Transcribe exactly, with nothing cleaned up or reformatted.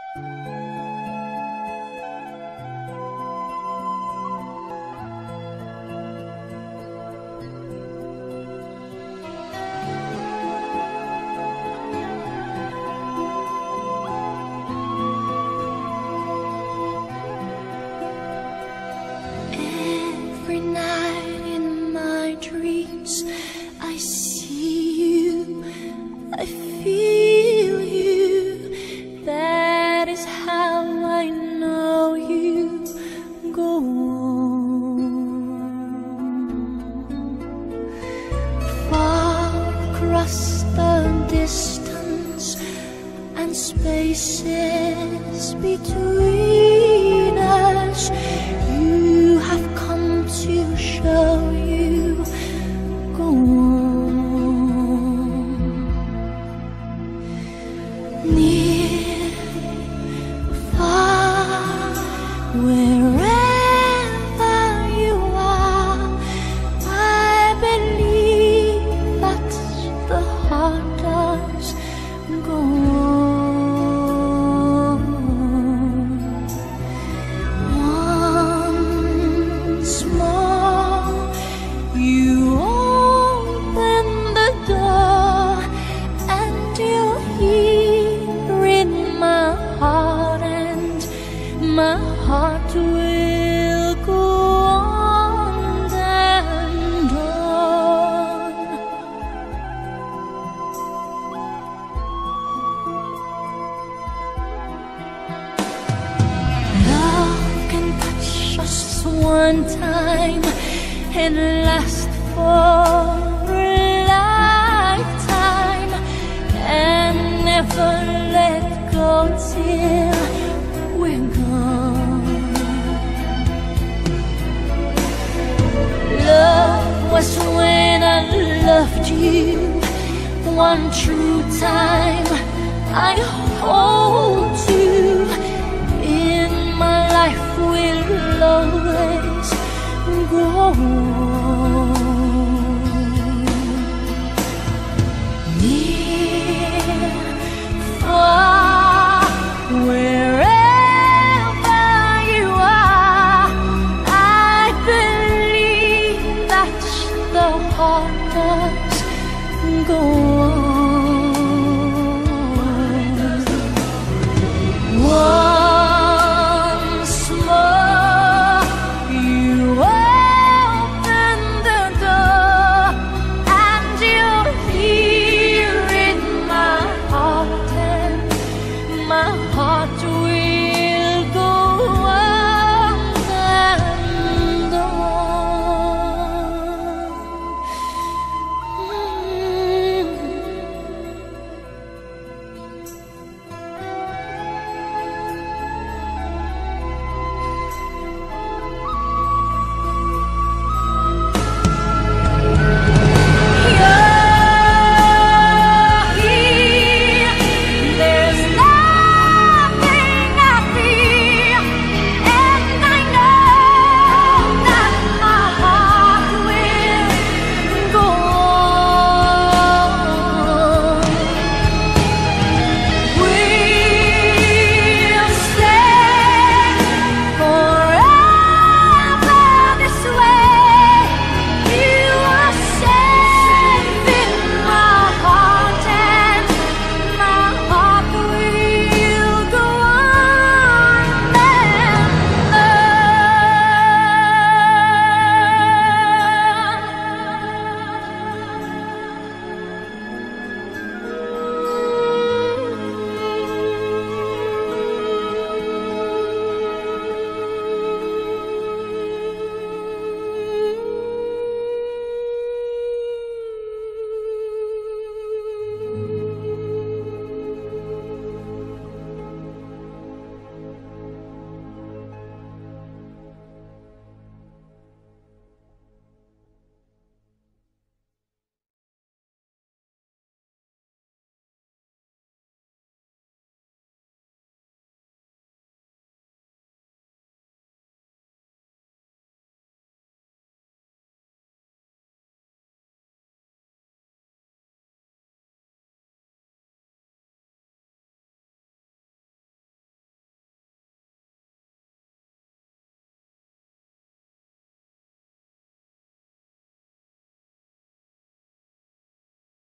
Spaces between us, you have come to show you. Go on. Near, far, wherever you are, I believe that the heart does go on. One time and last for a lifetime, and never let go till we're gone. Love was when I loved you one true time. I hold you in my life, will always go on. Near, far, wherever you are, I believe that the heart does go on. Once more, you open the door, and you're here in my heart, and my heart will